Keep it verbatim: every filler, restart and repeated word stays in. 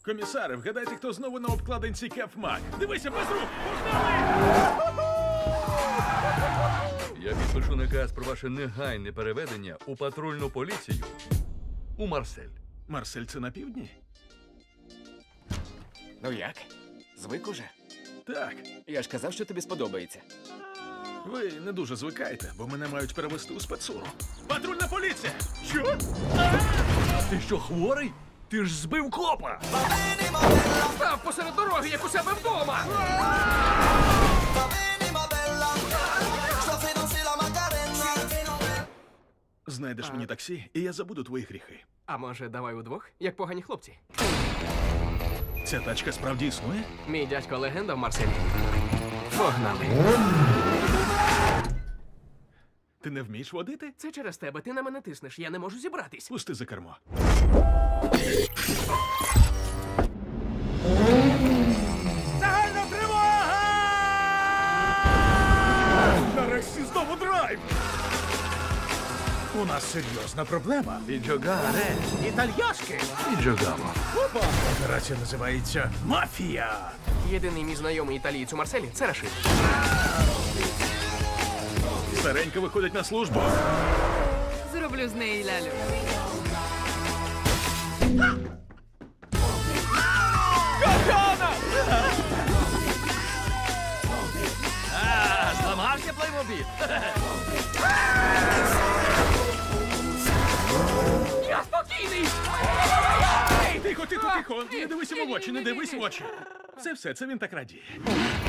Комісаре, вгадайте, хто знову на обкладинці Кефмак. Дивися, без рук! Погнали! Я підпишу наказ про ваше негайне переведення у патрульну поліцію у Марсель. Марсель, це на півдні? Ну як? Звик уже? Так. Я ж казав, що тобі сподобається. Ви не дуже звикаєте, бо мене мають перевести у спецуру. Патрульна поліція! Що? Ти що, хворий? Ти ж збив копа! Став посеред дороги, як у себе вдома! Знайдеш мені таксі, і я забуду твої гріхи. А може, давай удвох, як погані хлопці? Ця тачка справді існує? Мій дядько легенда в Марселі. Погнали. Ти не вмієш водити? Це через тебе, ти на мене тиснеш, я не можу зібратись. Пусти за кермо. Загальна тривога! Нарешті знову драйв! У нас серйозна проблема. Піджогаре! Італьяшки! Піджогамо. Опа! Операція називається «Мафія». Єдиний мій знайомий італієць у Марселі – це Рашид. Старенька виходить на службу. Зроблю з неї лялю. А, зламався плеймобіль? Я спокійний! Тихо, тихо, тихо! Не дивись йому в очі, не дивись в очі. Це все, це він так радіє.